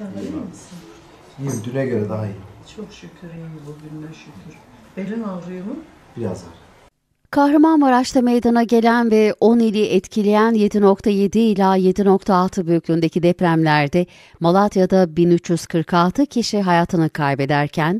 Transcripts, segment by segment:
Daha iyi misin? İyiyim, düne göre daha iyi. Çok şükür iyi bugüne şükür. Belin ağrıyor mu? Biraz var. Kahramanmaraş'ta meydana gelen ve 10 ili etkileyen 7.7 ila 7.6 büyüklüğündeki depremlerde Malatya'da 1346 kişi hayatını kaybederken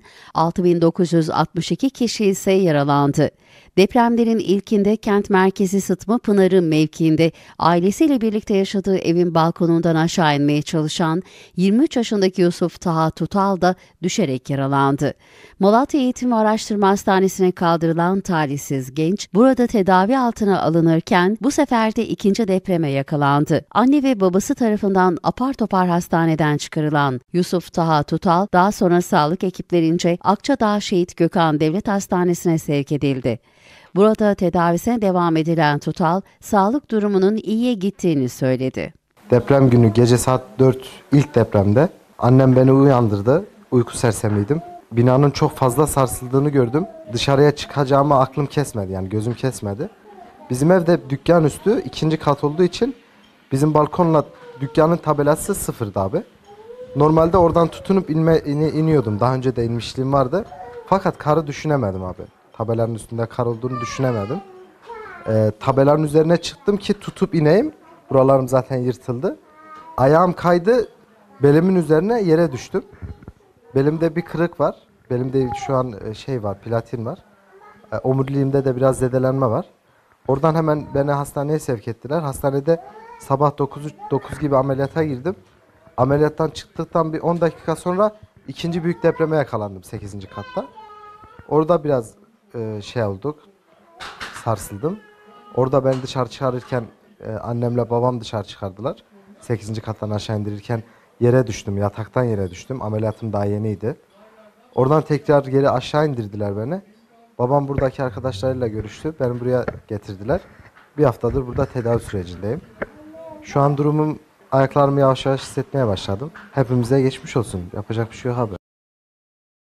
6962 kişi ise yaralandı. Depremlerin ilkinde kent merkezi Sıtma Pınarı mevkiinde ailesiyle birlikte yaşadığı evin balkonundan aşağı inmeye çalışan 23 yaşındaki Yusuf Taha Tutal da düşerek yaralandı. Malatya Eğitim ve Araştırma Hastanesi'ne kaldırılan talihsiz genç burada tedavi altına alınırken bu sefer de ikinci depreme yakalandı. Anne ve babası tarafından apar topar hastaneden çıkarılan Yusuf Taha Tutal daha sonra sağlık ekiplerince Akçadağ Şehit Gökhan Devlet Hastanesi'ne sevk edildi. Burada tedavisine devam edilen Tutal, sağlık durumunun iyiye gittiğini söyledi. Deprem günü gece saat 4 ilk depremde annem beni uyandırdı. Uyku sersemiydim. Binanın çok fazla sarsıldığını gördüm. Dışarıya çıkacağıma aklım kesmedi, yani gözüm kesmedi. Bizim evde dükkan üstü ikinci kat olduğu için bizim balkonla dükkanın tabelası sıfırdı abi. Normalde oradan tutunup iniyordum. Daha önce de inmişliğim vardı. Fakat karı düşünemedim abi. Tabelanın üstünde kar olduğunu düşünemedim. Tabelanın üzerine çıktım ki tutup ineyim. Buralarım zaten yırtıldı. Ayağım kaydı. Belimin üzerine yere düştüm. Belimde bir kırık var. Belimde şu an var, platin var. Omuriliğimde de biraz zedelenme var. Oradan hemen beni hastaneye sevk ettiler. Hastanede sabah 9 gibi ameliyata girdim. Ameliyattan çıktıktan bir 10 dakika sonra ikinci büyük depreme yakalandım 8. katta. Orada biraz olduk, sarsıldım. Orada beni dışarı çıkarırken annemle babam dışarı çıkardılar. 8. kattan aşağı indirirken yere düştüm, yataktan yere düştüm. Ameliyatım daha yeniydi. Oradan tekrar geri aşağı indirdiler beni. Babam buradaki arkadaşlarıyla görüştü. Beni buraya getirdiler. Bir haftadır burada tedavi sürecindeyim. Şu an durumum, ayaklarımı yavaş yavaş hissetmeye başladım. Hepimize geçmiş olsun. Yapacak bir şey yok abi.